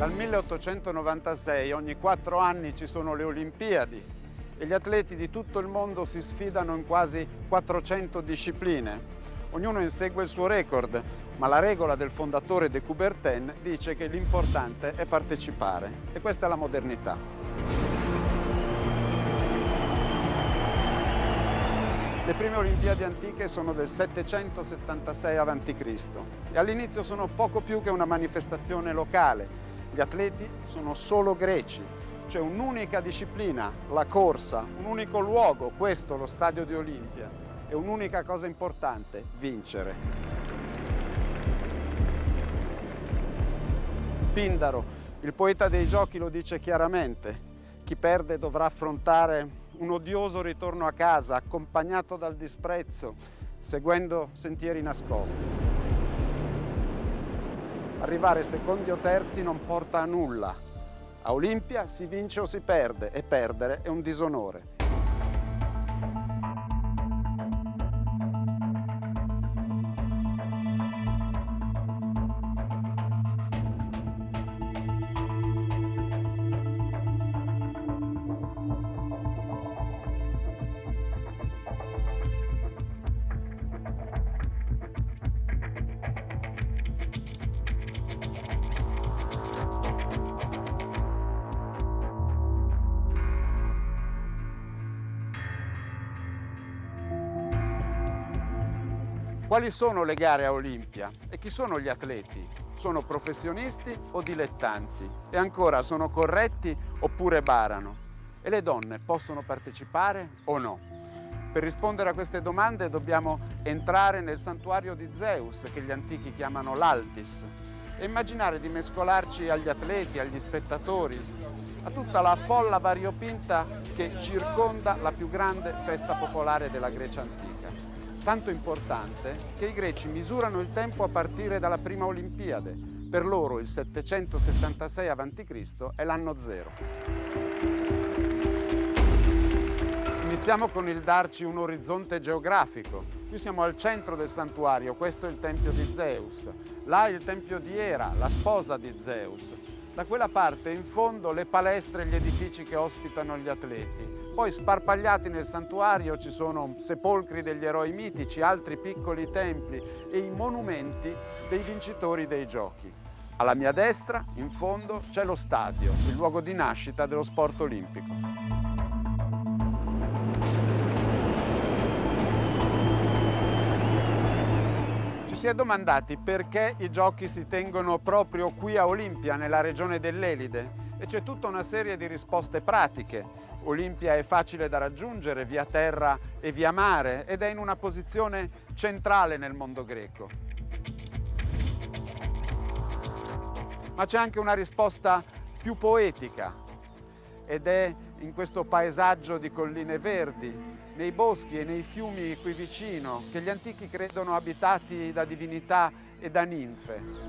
Dal 1896 ogni 4 anni ci sono le Olimpiadi e gli atleti di tutto il mondo si sfidano in quasi 400 discipline. Ognuno insegue il suo record, ma la regola del fondatore de Coubertin dice che l'importante è partecipare, e questa è la modernità. Le prime Olimpiadi antiche sono del 776 a.C. e all'inizio sono poco più che una manifestazione locale. Gli atleti sono solo greci, c'è un'unica disciplina, la corsa, un unico luogo, questo lo stadio di Olimpia, e un'unica cosa importante, vincere. Pindaro, il poeta dei giochi, lo dice chiaramente: chi perde dovrà affrontare un odioso ritorno a casa, accompagnato dal disprezzo, seguendo sentieri nascosti. Arrivare secondi o terzi non porta a nulla. A Olimpia si vince o si perde, e perdere è un disonore. Quali sono le gare a Olimpia? E chi sono gli atleti? Sono professionisti o dilettanti? E ancora, sono corretti oppure barano? E le donne possono partecipare o no? Per rispondere a queste domande dobbiamo entrare nel santuario di Zeus, che gli antichi chiamano l'Altis, e immaginare di mescolarci agli atleti, agli spettatori, a tutta la folla variopinta che circonda la più grande festa popolare della Grecia antica. Tanto importante che i greci misurano il tempo a partire dalla prima Olimpiade. Per loro il 776 a.C. è l'anno zero. Iniziamo con il darci un orizzonte geografico. Qui siamo al centro del santuario, questo è il tempio di Zeus. Là il tempio di Era, la sposa di Zeus. Da quella parte in fondo le palestre e gli edifici che ospitano gli atleti. Poi sparpagliati nel santuario ci sono sepolcri degli eroi mitici, altri piccoli templi e i monumenti dei vincitori dei giochi. Alla mia destra, in fondo, c'è lo stadio, il luogo di nascita dello sport olimpico. Ci si è domandati perché i giochi si tengono proprio qui a Olimpia, nella regione dell'Elide, e c'è tutta una serie di risposte pratiche. Olimpia è facile da raggiungere via terra e via mare ed è in una posizione centrale nel mondo greco. Ma c'è anche una risposta più poetica, ed è in questo paesaggio di colline verdi, nei boschi e nei fiumi qui vicino, che gli antichi credono abitati da divinità e da ninfe.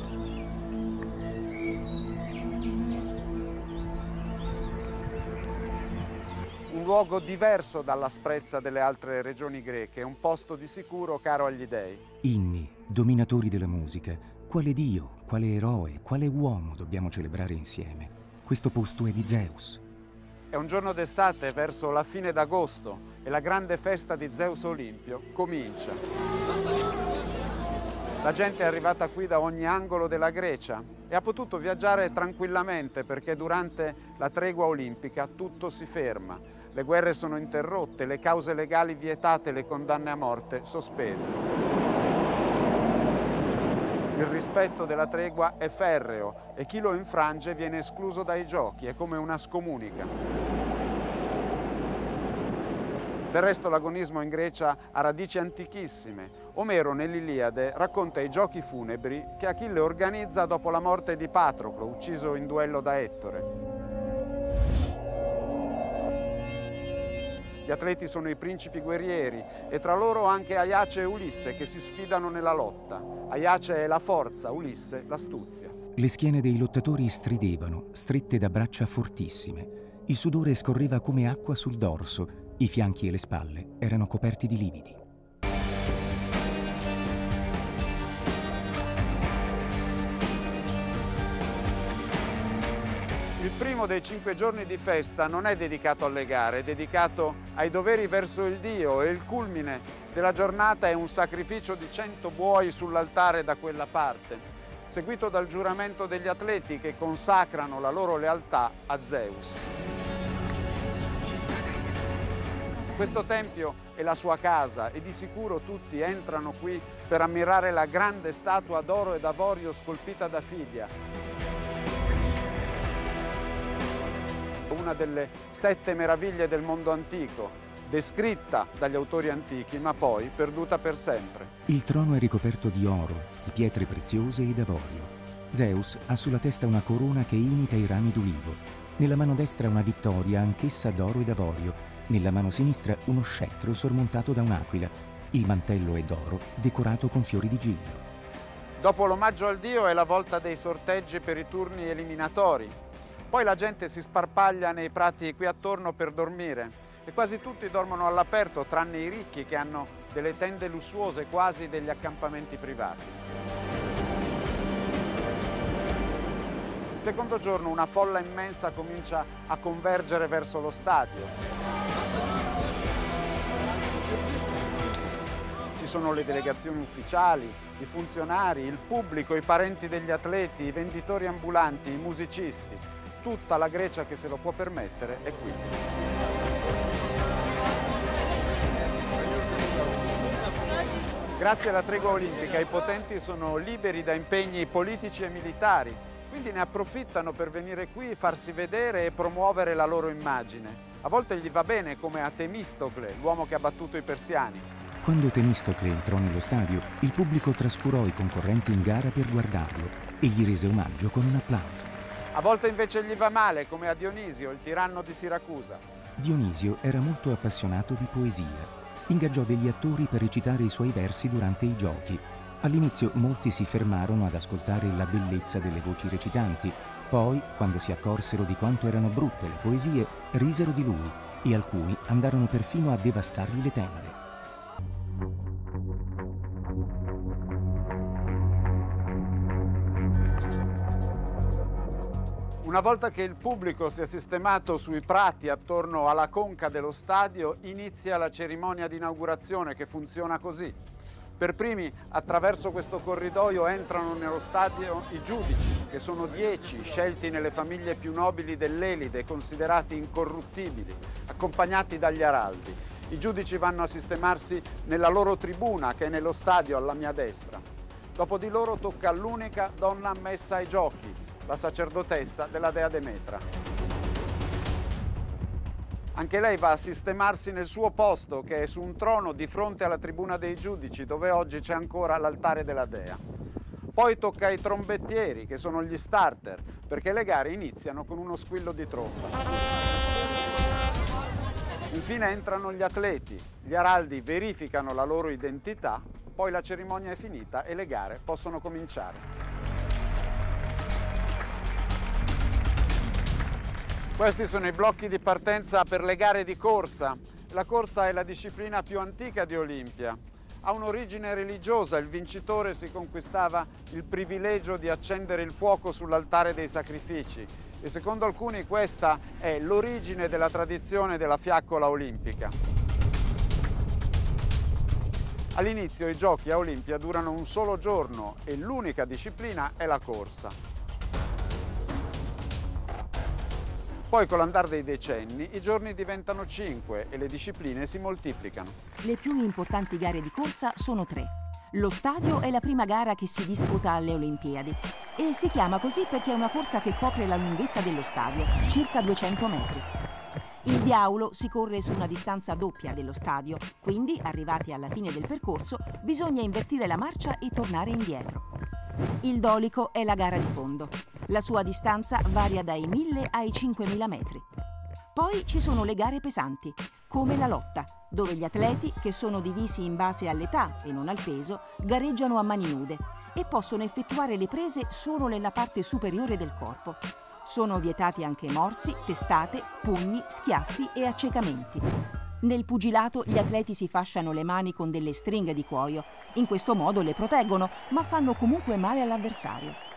Un luogo diverso dall'asprezza delle altre regioni greche, un posto di sicuro caro agli dei. Inni, dominatori della musica, quale dio, quale eroe, quale uomo dobbiamo celebrare insieme? Questo posto è di Zeus. È un giorno d'estate verso la fine d'agosto e la grande festa di Zeus Olimpio comincia. La gente è arrivata qui da ogni angolo della Grecia e ha potuto viaggiare tranquillamente perché durante la tregua olimpica tutto si ferma. Le guerre sono interrotte, le cause legali vietate, le condanne a morte sospese. Il rispetto della tregua è ferreo e chi lo infrange viene escluso dai giochi, è come una scomunica. Del resto l'agonismo in Grecia ha radici antichissime. Omero nell'Iliade racconta i giochi funebri che Achille organizza dopo la morte di Patroclo, ucciso in duello da Ettore. Gli atleti sono i principi guerrieri e tra loro anche Aiace e Ulisse che si sfidano nella lotta. Aiace è la forza, Ulisse l'astuzia. Le schiene dei lottatori stridevano, strette da braccia fortissime. Il sudore scorreva come acqua sul dorso, i fianchi e le spalle erano coperti di lividi. Il primo dei 5 giorni di festa non è dedicato alle gare, è dedicato ai doveri verso il Dio e il culmine della giornata è un sacrificio di 100 buoi sull'altare da quella parte, seguito dal giuramento degli atleti che consacrano la loro lealtà a Zeus. Questo tempio è la sua casa e di sicuro tutti entrano qui per ammirare la grande statua d'oro ed avorio scolpita da Fidia, una delle 7 meraviglie del mondo antico, descritta dagli autori antichi, ma poi perduta per sempre. Il trono è ricoperto di oro, di pietre preziose ed avorio. Zeus ha sulla testa una corona che imita i rami d'ulivo. Nella mano destra una vittoria, anch'essa d'oro ed avorio. Nella mano sinistra uno scettro sormontato da un'aquila. Il mantello è d'oro, decorato con fiori di giglio. Dopo l'omaggio al dio è la volta dei sorteggi per i turni eliminatori. Poi la gente si sparpaglia nei prati qui attorno per dormire e quasi tutti dormono all'aperto, tranne i ricchi che hanno delle tende lussuose, quasi degli accampamenti privati. Il secondo giorno una folla immensa comincia a convergere verso lo stadio. Ci sono le delegazioni ufficiali, i funzionari, il pubblico, i parenti degli atleti, i venditori ambulanti, i musicisti. Tutta la Grecia che se lo può permettere è qui. Grazie alla tregua olimpica i potenti sono liberi da impegni politici e militari, quindi ne approfittano per venire qui, farsi vedere e promuovere la loro immagine. A volte gli va bene, come a Temistocle, l'uomo che ha battuto i persiani. Quando Temistocle entrò nello stadio, il pubblico trascurò i concorrenti in gara per guardarlo e gli rese omaggio con un applauso. A volte invece gli va male, come a Dionisio, il tiranno di Siracusa. Dionisio era molto appassionato di poesia. Ingaggiò degli attori per recitare i suoi versi durante i giochi. All'inizio molti si fermarono ad ascoltare la bellezza delle voci recitanti. Poi, quando si accorsero di quanto erano brutte le poesie, risero di lui e alcuni andarono perfino a devastargli le tende. Una volta che il pubblico si è sistemato sui prati attorno alla conca dello stadio, inizia la cerimonia di inaugurazione che funziona così. Per primi, attraverso questo corridoio, entrano nello stadio i giudici, che sono 10, scelti nelle famiglie più nobili dell'Elide, considerati incorruttibili, accompagnati dagli araldi. I giudici vanno a sistemarsi nella loro tribuna, che è nello stadio alla mia destra. Dopo di loro tocca all'unica donna ammessa ai giochi, la sacerdotessa della dea Demetra. Anche lei va a sistemarsi nel suo posto, che è su un trono di fronte alla tribuna dei giudici, dove oggi c'è ancora l'altare della dea. Poi tocca ai trombettieri, che sono gli starter, perché le gare iniziano con uno squillo di tromba. Infine entrano gli atleti. Gli araldi verificano la loro identità, poi la cerimonia è finita e le gare possono cominciare. Questi sono i blocchi di partenza per le gare di corsa. La corsa è la disciplina più antica di Olimpia. Ha un'origine religiosa, il vincitore si conquistava il privilegio di accendere il fuoco sull'altare dei sacrifici e secondo alcuni questa è l'origine della tradizione della fiaccola olimpica. All'inizio i giochi a Olimpia durano un solo giorno e l'unica disciplina è la corsa. Poi con l'andare dei decenni i giorni diventano 5 e le discipline si moltiplicano. Le più importanti gare di corsa sono 3. Lo stadio è la prima gara che si disputa alle Olimpiadi e si chiama così perché è una corsa che copre la lunghezza dello stadio, circa 200 metri. Il diaulo si corre su una distanza doppia dello stadio, quindi arrivati alla fine del percorso bisogna invertire la marcia e tornare indietro. Il dolico è la gara di fondo. La sua distanza varia dai 1000 ai 5000 metri. Poi ci sono le gare pesanti, come la lotta, dove gli atleti, che sono divisi in base all'età e non al peso, gareggiano a mani nude e possono effettuare le prese solo nella parte superiore del corpo. Sono vietati anche morsi, testate, pugni, schiaffi e accecamenti. Nel pugilato gli atleti si fasciano le mani con delle stringhe di cuoio. In questo modo le proteggono, ma fanno comunque male all'avversario.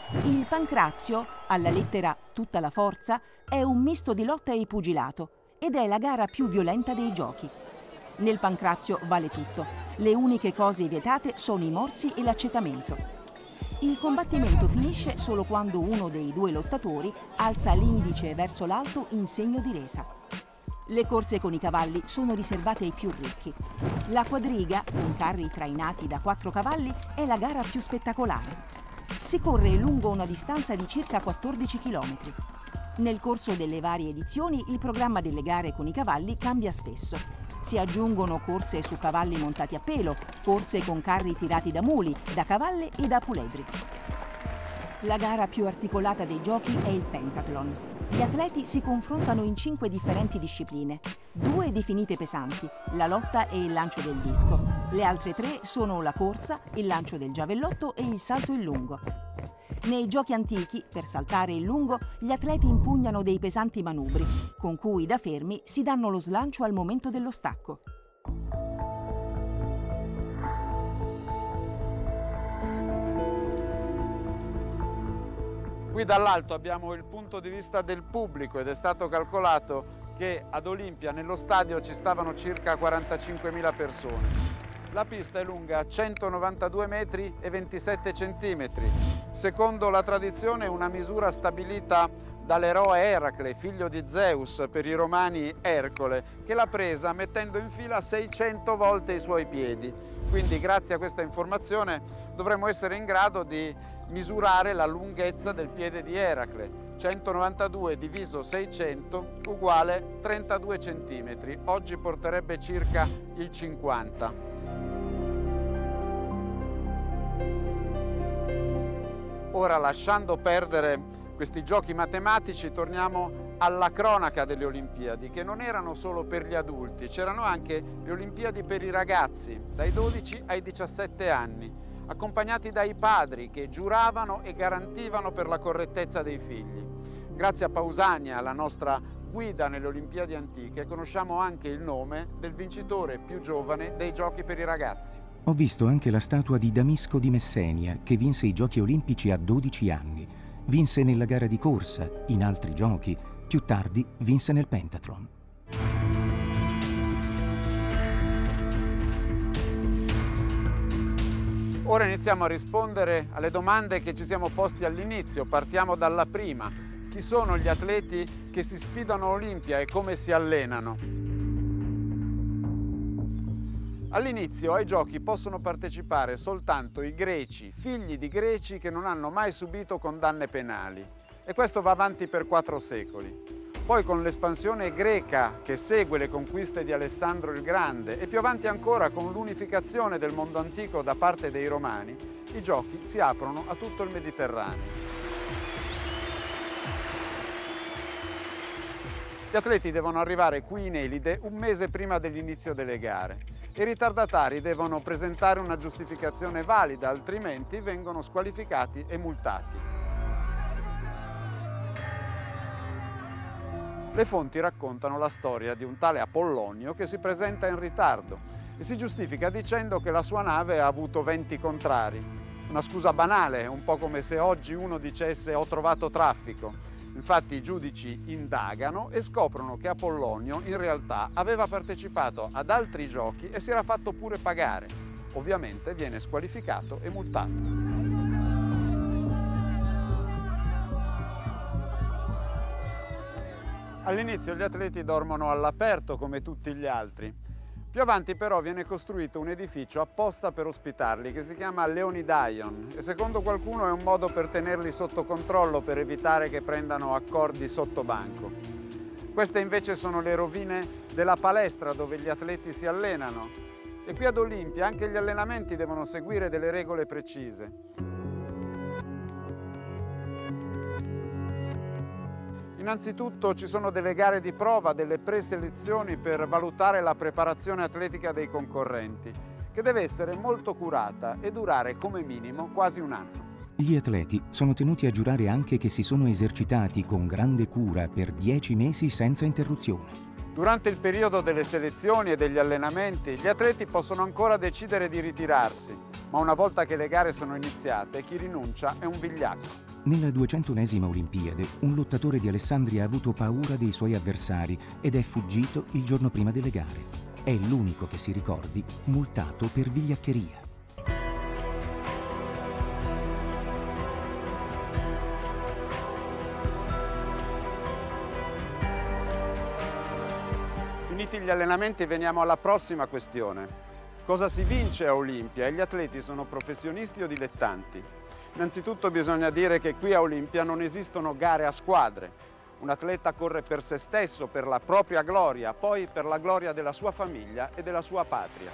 Il pancrazio, alla lettera tutta la forza, è un misto di lotta e pugilato ed è la gara più violenta dei giochi. Nel pancrazio vale tutto. Le uniche cose vietate sono i morsi e l'accecamento. Il combattimento finisce solo quando uno dei due lottatori alza l'indice verso l'alto in segno di resa. Le corse con i cavalli sono riservate ai più ricchi. La quadriga, con carri trainati da 4 cavalli, è la gara più spettacolare. Si corre lungo una distanza di circa 14 km. Nel corso delle varie edizioni il programma delle gare con i cavalli cambia spesso. Si aggiungono corse su cavalli montati a pelo, corse con carri tirati da muli, da cavalle e da puledri. La gara più articolata dei giochi è il pentathlon. Gli atleti si confrontano in 5 differenti discipline, 2 definite pesanti, la lotta e il lancio del disco. Le altre 3 sono la corsa, il lancio del giavellotto e il salto in lungo. Nei giochi antichi, per saltare in lungo, gli atleti impugnano dei pesanti manubri, con cui da fermi si danno lo slancio al momento dello stacco. Qui dall'alto abbiamo il punto di vista del pubblico ed è stato calcolato che ad Olimpia nello stadio ci stavano circa 45.000 persone. La pista è lunga 192 metri e 27 centimetri. Secondo la tradizione è una misura stabilita dall'eroe Eracle, figlio di Zeus, per i romani Ercole, che l'ha presa mettendo in fila 600 volte i suoi piedi. Quindi grazie a questa informazione dovremmo essere in grado di misurare la lunghezza del piede di Eracle. 192 diviso 600 uguale 32 centimetri. Oggi porterebbe circa il 50. Ora, lasciando perdere questi giochi matematici, torniamo alla cronaca delle Olimpiadi, che non erano solo per gli adulti, c'erano anche le Olimpiadi per i ragazzi, dai 12 ai 17 anni, accompagnati dai padri che giuravano e garantivano per la correttezza dei figli. Grazie a Pausania, la nostra guida nelle Olimpiadi antiche, conosciamo anche il nome del vincitore più giovane dei giochi per i ragazzi. Ho visto anche la statua di Damisco di Messenia, che vinse i Giochi Olimpici a 12 anni. Vinse nella gara di corsa, in altri giochi, più tardi vinse nel pentathlon. Ora iniziamo a rispondere alle domande che ci siamo posti all'inizio. Partiamo dalla prima. Chi sono gli atleti che si sfidano a Olimpia e come si allenano? All'inizio ai giochi possono partecipare soltanto i greci, figli di greci che non hanno mai subito condanne penali. E questo va avanti per 4 secoli. Poi con l'espansione greca che segue le conquiste di Alessandro il Grande e più avanti ancora con l'unificazione del mondo antico da parte dei Romani, i giochi si aprono a tutto il Mediterraneo. Gli atleti devono arrivare qui in Elide un mese prima dell'inizio delle gare. I ritardatari devono presentare una giustificazione valida, altrimenti vengono squalificati e multati. Le fonti raccontano la storia di un tale Apollonio che si presenta in ritardo e si giustifica dicendo che la sua nave ha avuto venti contrari. Una scusa banale, un po' come se oggi uno dicesse ho trovato traffico. Infatti i giudici indagano e scoprono che Apollonio in realtà aveva partecipato ad altri giochi e si era fatto pure pagare. Ovviamente viene squalificato e multato. All'inizio gli atleti dormono all'aperto come tutti gli altri. Più avanti però viene costruito un edificio apposta per ospitarli che si chiama Leonidaion e secondo qualcuno è un modo per tenerli sotto controllo per evitare che prendano accordi sotto banco. Queste invece sono le rovine della palestra dove gli atleti si allenano e qui ad Olimpia anche gli allenamenti devono seguire delle regole precise. Innanzitutto ci sono delle gare di prova, delle preselezioni per valutare la preparazione atletica dei concorrenti, che deve essere molto curata e durare come minimo quasi un anno. Gli atleti sono tenuti a giurare anche che si sono esercitati con grande cura per 10 mesi senza interruzione. Durante il periodo delle selezioni e degli allenamenti, gli atleti possono ancora decidere di ritirarsi, ma una volta che le gare sono iniziate, chi rinuncia è un vigliacco. Nella 201esima Olimpiade, un lottatore di Alessandria ha avuto paura dei suoi avversari ed è fuggito il giorno prima delle gare. È l'unico che si ricordi multato per vigliaccheria. Finiti gli allenamenti, veniamo alla prossima questione. Cosa si vince a Olimpia? E gli atleti sono professionisti o dilettanti? Innanzitutto bisogna dire che qui a Olimpia non esistono gare a squadre. Un atleta corre per se stesso, per la propria gloria, poi per la gloria della sua famiglia e della sua patria.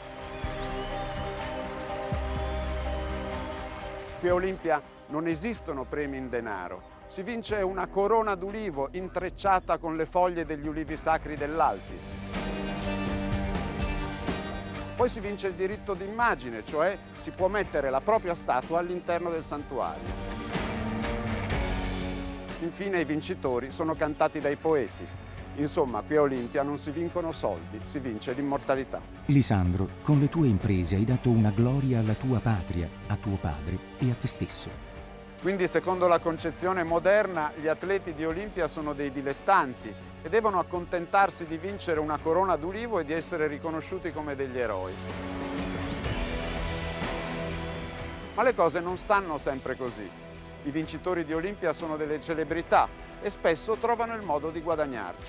Qui a Olimpia non esistono premi in denaro. Si vince una corona d'ulivo intrecciata con le foglie degli ulivi sacri dell'Altis. Poi si vince il diritto d'immagine, cioè si può mettere la propria statua all'interno del santuario. Infine i vincitori sono cantati dai poeti. Insomma, qui a Olimpia non si vincono soldi, si vince l'immortalità. Lisandro, con le tue imprese hai dato una gloria alla tua patria, a tuo padre e a te stesso. Quindi, secondo la concezione moderna, gli atleti di Olimpia sono dei dilettanti e devono accontentarsi di vincere una corona d'ulivo e di essere riconosciuti come degli eroi. Ma le cose non stanno sempre così. I vincitori di Olimpia sono delle celebrità e spesso trovano il modo di guadagnarci.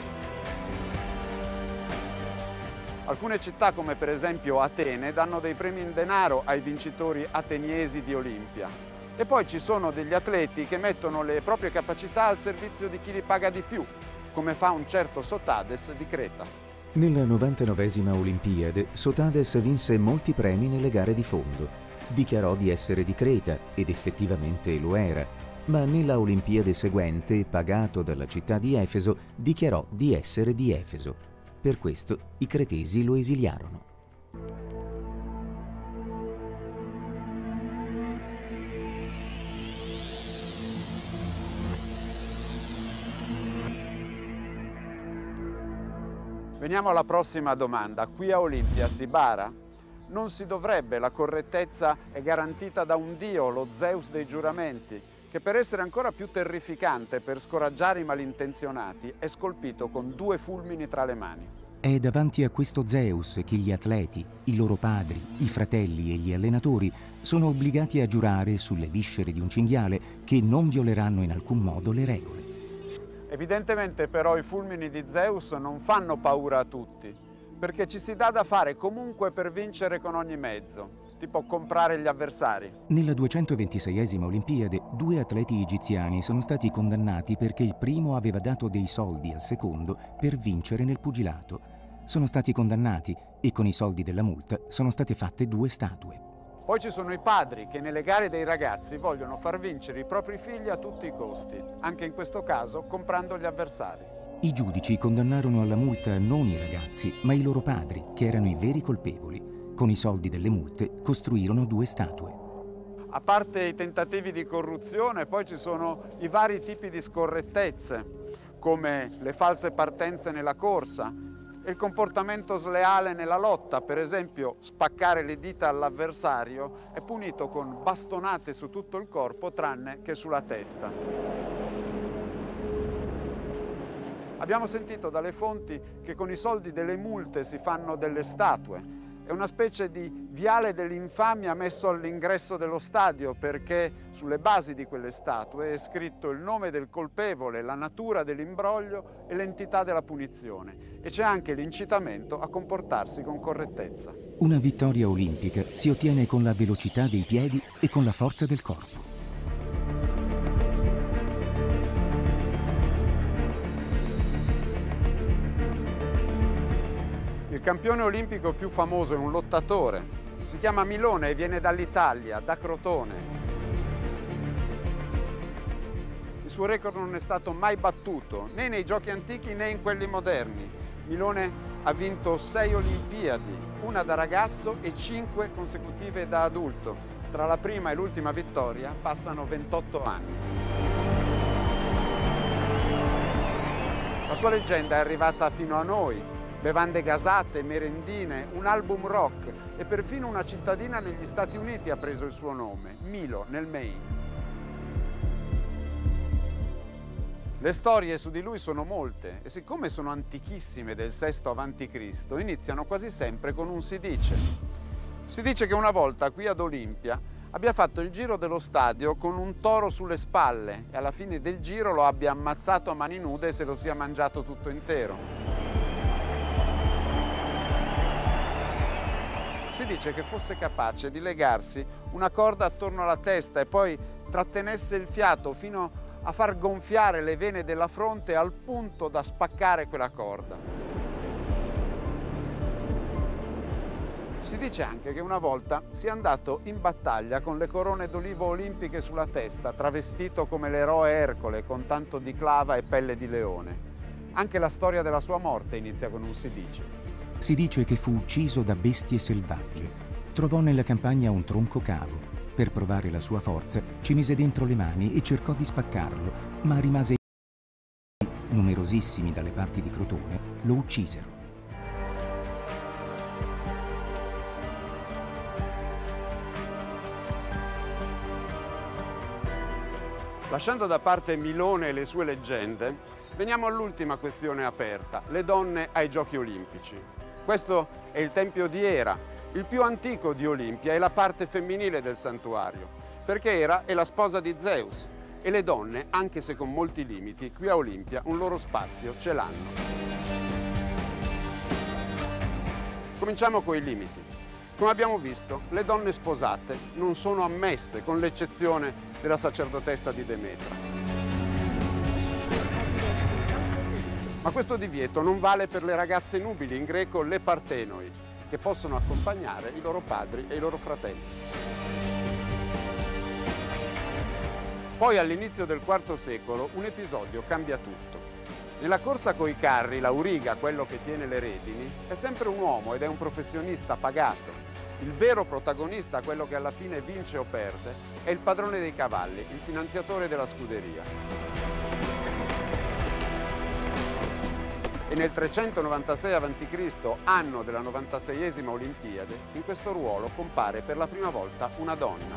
Alcune città, come per esempio Atene, danno dei premi in denaro ai vincitori ateniesi di Olimpia. E poi ci sono degli atleti che mettono le proprie capacità al servizio di chi li paga di più, come fa un certo Sotades di Creta. Nella 99esima Olimpiade, Sotades vinse molti premi nelle gare di fondo. Dichiarò di essere di Creta, ed effettivamente lo era. Ma nella Olimpiade seguente, pagato dalla città di Efeso, dichiarò di essere di Efeso. Per questo i cretesi lo esiliarono. Veniamo alla prossima domanda. Qui a Olimpia si bara? Non si dovrebbe, la correttezza è garantita da un dio, lo Zeus dei giuramenti, che per essere ancora più terrificante, per scoraggiare i malintenzionati, è scolpito con 2 fulmini tra le mani. È davanti a questo Zeus che gli atleti, i loro padri, i fratelli e gli allenatori sono obbligati a giurare sulle viscere di un cinghiale che non violeranno in alcun modo le regole. Evidentemente però i fulmini di Zeus non fanno paura a tutti, perché ci si dà da fare comunque per vincere con ogni mezzo, tipo comprare gli avversari. Nella 226esima Olimpiade, 2 atleti egiziani sono stati condannati perché il primo aveva dato dei soldi al secondo per vincere nel pugilato. Sono stati condannati e con i soldi della multa sono state fatte 2 statue. Poi ci sono i padri che nelle gare dei ragazzi vogliono far vincere i propri figli a tutti i costi, anche in questo caso comprando gli avversari. I giudici condannarono alla multa non i ragazzi, ma i loro padri, che erano i veri colpevoli. Con i soldi delle multe costruirono 2 statue. A parte i tentativi di corruzione, poi ci sono i vari tipi di scorrettezze, come le false partenze nella corsa e il comportamento sleale nella lotta. Per esempio, spaccare le dita all'avversario è punito con bastonate su tutto il corpo tranne che sulla testa. Abbiamo sentito dalle fonti che con i soldi delle multe si fanno delle statue. È una specie di viale dell'infamia messo all'ingresso dello stadio, perché sulle basi di quelle statue è scritto il nome del colpevole, la natura dell'imbroglio e l'entità della punizione. E c'è anche l'incitamento a comportarsi con correttezza. Una vittoria olimpica si ottiene con la velocità dei piedi e con la forza del corpo. Il campione olimpico più famoso è un lottatore. Si chiama Milone e viene dall'Italia, da Crotone. Il suo record non è stato mai battuto, né nei giochi antichi né in quelli moderni. Milone ha vinto 6 Olimpiadi, una da ragazzo e 5 consecutive da adulto. Tra la prima e l'ultima vittoria passano 28 anni. La sua leggenda è arrivata fino a noi. Bevande gasate, merendine, un album rock e perfino una cittadina negli Stati Uniti ha preso il suo nome, Milo, nel Maine. Le storie su di lui sono molte e siccome sono antichissime, del VI a.C., iniziano quasi sempre con un si dice. Si dice che una volta qui ad Olimpia abbia fatto il giro dello stadio con un toro sulle spalle e alla fine del giro lo abbia ammazzato a mani nude e se lo sia mangiato tutto intero. Si dice che fosse capace di legarsi una corda attorno alla testa e poi trattenesse il fiato fino a far gonfiare le vene della fronte al punto da spaccare quella corda. Si dice anche che una volta sia andato in battaglia con le corone d'olivo olimpiche sulla testa, travestito come l'eroe Ercole con tanto di clava e pelle di leone. Anche la storia della sua morte inizia con un si dice. Si dice che fu ucciso da bestie selvagge. Trovò nella campagna un tronco cavo. Per provare la sua forza, ci mise dentro le mani e cercò di spaccarlo, ma rimase numerosissimi dalle parti di Crotone, lo uccisero. Lasciando da parte Milone e le sue leggende, veniamo all'ultima questione aperta, le donne ai Giochi Olimpici. Questo è il Tempio di Era, il più antico di Olimpia e la parte femminile del santuario, perché Era è la sposa di Zeus e le donne, anche se con molti limiti, qui a Olimpia un loro spazio ce l'hanno. Cominciamo con i limiti. Come abbiamo visto, le donne sposate non sono ammesse, con l'eccezione della sacerdotessa di Demetra. Ma questo divieto non vale per le ragazze nubili, in greco le partenoi, che possono accompagnare i loro padri e i loro fratelli. Poi all'inizio del IV secolo un episodio cambia tutto. Nella corsa coi carri, l'auriga, quello che tiene le redini, è sempre un uomo ed è un professionista pagato. Il vero protagonista, quello che alla fine vince o perde, è il padrone dei cavalli, il finanziatore della scuderia. E nel 396 a.C., anno della 96esima Olimpiade, in questo ruolo compare per la prima volta una donna.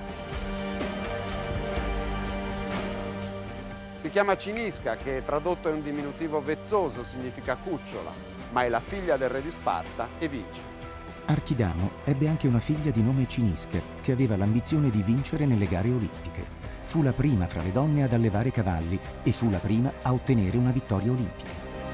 Si chiama Cinisca, che tradotto è un diminutivo vezzoso, significa cucciola, ma è la figlia del re di Sparta e vince. Archidamo ebbe anche una figlia di nome Cinisca, che aveva l'ambizione di vincere nelle gare olimpiche. Fu la prima fra le donne ad allevare cavalli e fu la prima a ottenere una vittoria olimpica.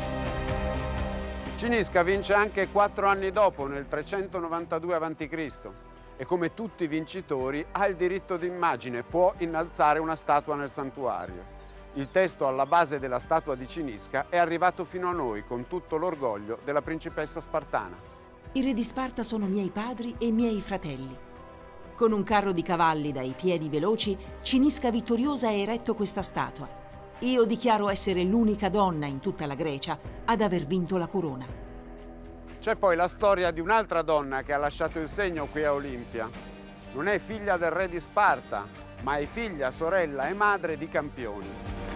Cinisca vince anche 4 anni dopo, nel 392 a.C. e come tutti i vincitori ha il diritto d'immagine, può innalzare una statua nel santuario. Il testo alla base della statua di Cinisca è arrivato fino a noi con tutto l'orgoglio della principessa spartana. I re di Sparta sono miei padri e miei fratelli. Con un carro di cavalli dai piedi veloci, Cinisca vittoriosa ha eretto questa statua. Io dichiaro essere l'unica donna in tutta la Grecia ad aver vinto la corona. C'è poi la storia di un'altra donna che ha lasciato il segno qui a Olimpia. Non è figlia del re di Sparta, ma è figlia, sorella e madre di campioni.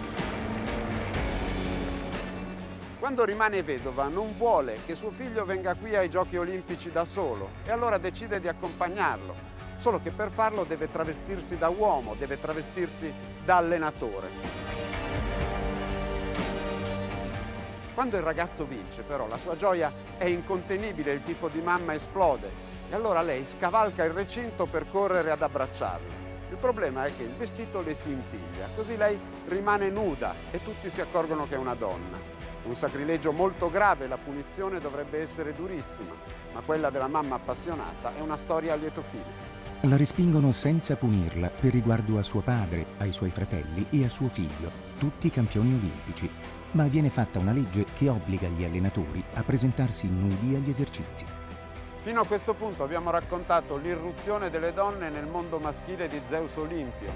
Quando rimane vedova non vuole che suo figlio venga qui ai Giochi Olimpici da solo e allora decide di accompagnarlo, solo che per farlo deve travestirsi da uomo, deve travestirsi da allenatore. Quando il ragazzo vince, però, la sua gioia è incontenibile, il tifo di mamma esplode e allora lei scavalca il recinto per correre ad abbracciarlo. Il problema è che il vestito le si intiglia, così lei rimane nuda e tutti si accorgono che è una donna. Un sacrilegio molto grave, la punizione dovrebbe essere durissima, ma quella della mamma appassionata è una storia a lieto fine. La respingono senza punirla per riguardo a suo padre, ai suoi fratelli e a suo figlio, tutti campioni olimpici. Ma viene fatta una legge che obbliga gli allenatori a presentarsi nudi agli esercizi. Fino a questo punto abbiamo raccontato l'irruzione delle donne nel mondo maschile di Zeus Olimpio.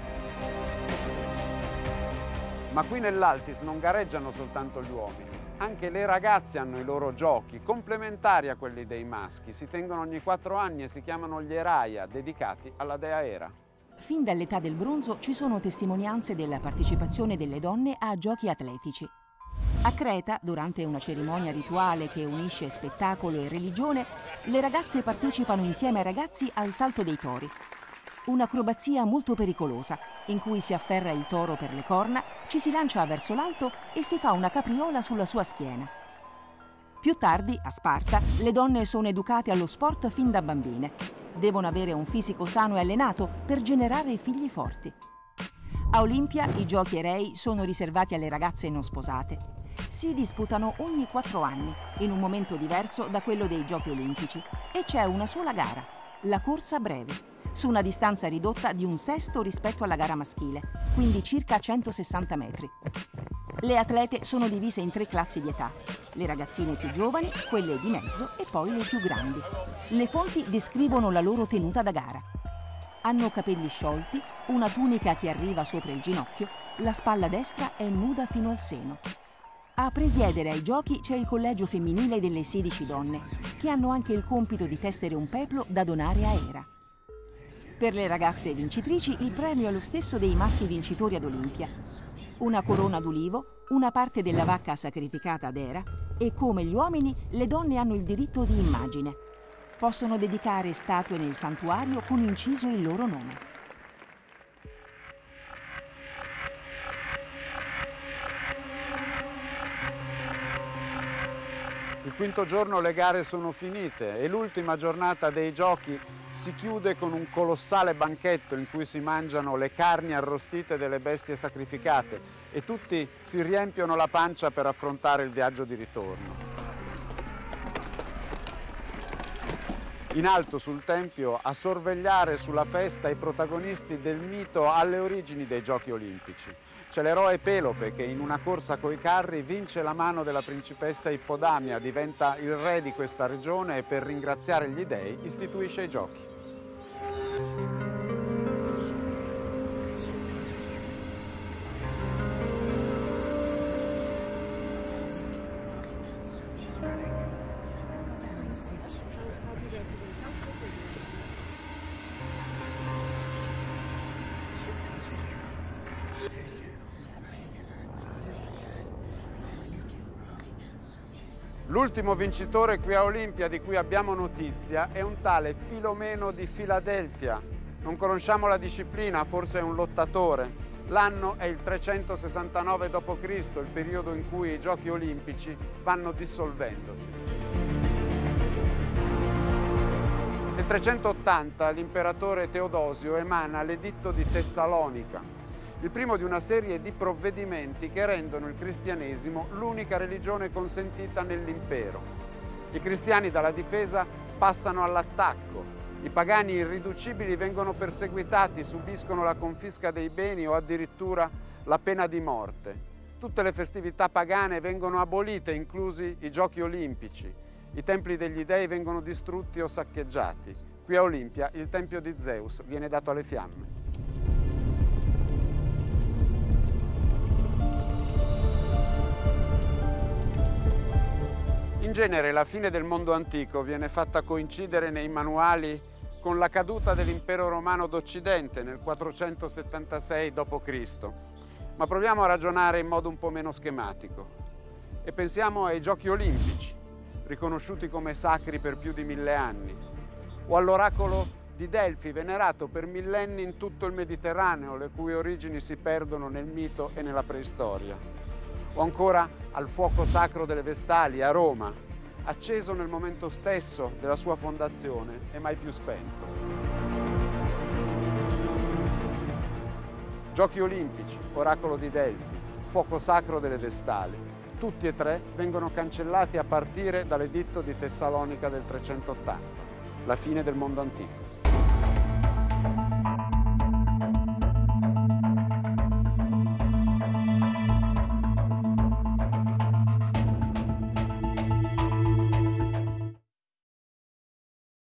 Ma qui nell'Altis non gareggiano soltanto gli uomini, anche le ragazze hanno i loro giochi, complementari a quelli dei maschi. Si tengono ogni 4 anni e si chiamano gli Eraia, dedicati alla dea Era. Fin dall'età del bronzo ci sono testimonianze della partecipazione delle donne a giochi atletici. A Creta, durante una cerimonia rituale che unisce spettacolo e religione, le ragazze partecipano insieme ai ragazzi al salto dei tori. un'acrobazia molto pericolosa, in cui si afferra il toro per le corna, ci si lancia verso l'alto e si fa una capriola sulla sua schiena. Più tardi, a Sparta, le donne sono educate allo sport fin da bambine. Devono avere un fisico sano e allenato per generare figli forti. A Olimpia i giochi erei sono riservati alle ragazze non sposate. Si disputano ogni 4 anni, in un momento diverso da quello dei Giochi olimpici, e c'è una sola gara, la corsa breve, su una distanza ridotta di 1/6 rispetto alla gara maschile, quindi circa 160 metri. Le atlete sono divise in 3 classi di età, le ragazzine più giovani, quelle di mezzo e poi le più grandi. Le fonti descrivono la loro tenuta da gara. Hanno capelli sciolti, una tunica che arriva sopra il ginocchio, la spalla destra è nuda fino al seno. A presiedere ai giochi c'è il collegio femminile delle 16 donne, che hanno anche il compito di tessere un peplo da donare a Era. Per le ragazze vincitrici il premio è lo stesso dei maschi vincitori ad Olimpia. Una corona d'ulivo, una parte della vacca sacrificata ad Era e, come gli uomini, le donne hanno il diritto di immagine. Possono dedicare statue nel santuario con inciso il loro nome. Il quinto giorno le gare sono finite e l'ultima giornata dei giochi si chiude con un colossale banchetto in cui si mangiano le carni arrostite delle bestie sacrificate e tutti si riempiono la pancia per affrontare il viaggio di ritorno. In alto sul tempio, a sorvegliare sulla festa i protagonisti del mito alle origini dei Giochi olimpici. C'è l'eroe Pelope che in una corsa coi carri vince la mano della principessa Ippodamia, diventa il re di questa regione e per ringraziare gli dei istituisce i Giochi. L'ultimo vincitore qui a Olimpia di cui abbiamo notizia è un tale Filomeno di Filadelfia. Non conosciamo la disciplina, forse è un lottatore. L'anno è il 369 d.C., il periodo in cui i Giochi olimpici vanno dissolvendosi. Nel 380 l'imperatore Teodosio emana l'Editto di Tessalonica, il primo di una serie di provvedimenti che rendono il cristianesimo l'unica religione consentita nell'impero. I cristiani dalla difesa passano all'attacco, i pagani irriducibili vengono perseguitati, subiscono la confisca dei beni o addirittura la pena di morte. Tutte le festività pagane vengono abolite, inclusi i Giochi olimpici. I templi degli dei vengono distrutti o saccheggiati. Qui a Olimpia il tempio di Zeus viene dato alle fiamme. In genere la fine del mondo antico viene fatta coincidere nei manuali con la caduta dell'impero romano d'Occidente nel 476 d.C. Ma proviamo a ragionare in modo un po' meno schematico e pensiamo ai Giochi olimpici, riconosciuti come sacri per più di 1000 anni, o all'oracolo di Delfi, venerato per millenni in tutto il Mediterraneo, le cui origini si perdono nel mito e nella preistoria, o ancora al fuoco sacro delle Vestali a Roma, acceso nel momento stesso della sua fondazione e mai più spento. Giochi olimpici, oracolo di Delfi, fuoco sacro delle Vestali, tutti e tre vengono cancellati a partire dall'Editto di Tessalonica del 380, la fine del mondo antico.